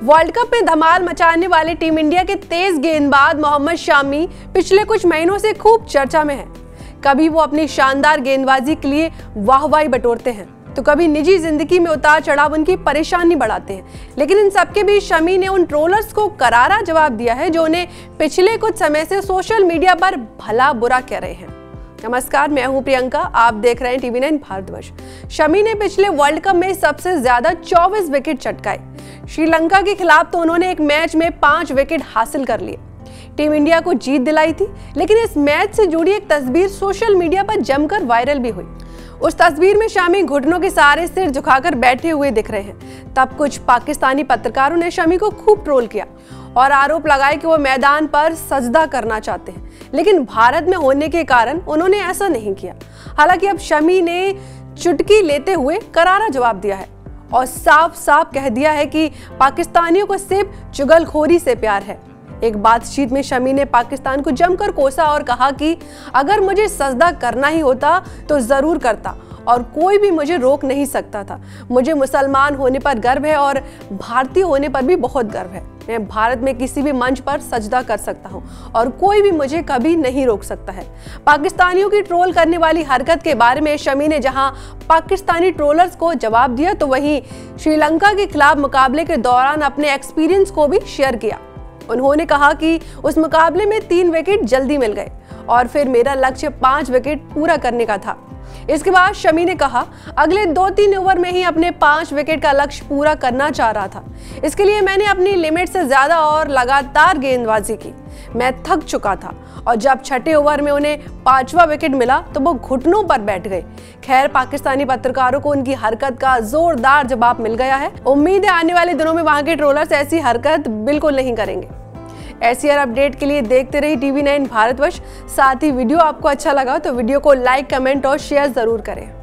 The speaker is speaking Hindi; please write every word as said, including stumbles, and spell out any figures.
वर्ल्ड कप में धमाल मचाने वाले टीम इंडिया के तेज गेंदबाज मोहम्मद शामी पिछले कुछ महीनों से खूब चर्चा में हैं। कभी वो अपनी शानदार गेंदबाजी के लिए वाहवाही बटोरते हैं तो कभी निजी जिंदगी में उतार चढ़ाव उनकी परेशानी बढ़ाते हैं। लेकिन इन सबके बीच शमी ने उन ट्रोलर्स को करारा जवाब दिया है जो उन्हें पिछले कुछ समय से सोशल मीडिया पर भला बुरा कह रहे हैं। नमस्कार, मैं हूं प्रियंका, आप देख रहे हैं टीवी नाइन भारतवर्ष। शमी ने पिछले वर्ल्ड कप में सबसे ज्यादा चौबीस विकेट चटकाए। श्रीलंका के खिलाफ तो उन्होंने एक मैच में पांच विकेट हासिल कर लिए, टीम इंडिया को जीत दिलाई थी। लेकिन इस मैच से जुड़ी एक तस्वीर सोशल मीडिया पर जमकर वायरल भी हुई। उस तस्वीर में शमी घुटनों के सहारे सिर झुकाकर बैठे हुए दिख रहे हैं। तब कुछ पाकिस्तानी पत्रकारों ने शमी को खूब ट्रोल किया और आरोप लगाए कि वो मैदान पर सजदा करना चाहते हैं, लेकिन भारत में होने के कारण उन्होंने ऐसा नहीं किया। हालांकि अब शमी ने चुटकी लेते हुए करारा जवाब दिया है और साफ साफ कह दिया है कि पाकिस्तानियों को सिर्फ चुगलखोरी से प्यार है। एक बातचीत में शमी ने पाकिस्तान को जमकर कोसा और कहा कि अगर मुझे सजदा करना ही होता तो जरूर करता और कोई भी मुझे रोक नहीं सकता था। मुझे मुसलमान होने पर गर्व है और भारतीय होने पर भी बहुत गर्व है। मैं भारत में किसी भी मंच पर सजदा कर सकता हूं और कोई भी मुझे कभी नहीं रोक सकता है। पाकिस्तानियों की ट्रोल करने वाली हरकत के बारे में शमी ने जहां पाकिस्तानी ट्रोलर्स को जवाब दिया तो वहीं श्रीलंका के खिलाफ मुकाबले के दौरान अपने एक्सपीरियंस को भी शेयर किया। उन्होंने कहा कि उस मुकाबले में तीन विकेट जल्दी मिल गए और फिर मेरा लक्ष्य पांच विकेट पूरा करने का था। इसके बाद शमी ने कहा, अगले दो तीन ओवर में ही अपने पांच विकेट का लक्ष्य पूरा करना चाह रहा था। इसके लिए मैंने अपनी लिमिट से ज्यादा और लगातार गेंदबाजी की। मैं थक चुका था और जब छठे ओवर में उन्हें पांचवा विकेट मिला तो वो घुटनों पर बैठ गए। खैर, पाकिस्तानी पत्रकारों को उनकी हरकत का जोरदार जवाब मिल गया है। उम्मीद है आने वाले दिनों में वहां के ट्रोलर्स ऐसी हरकत बिल्कुल नहीं करेंगे। ऐसी हर अपडेट के लिए देखते रहिए टीवी नाइन भारतवर्ष। साथ ही वीडियो आपको अच्छा लगा तो वीडियो को लाइक, कमेंट और शेयर जरूर करें।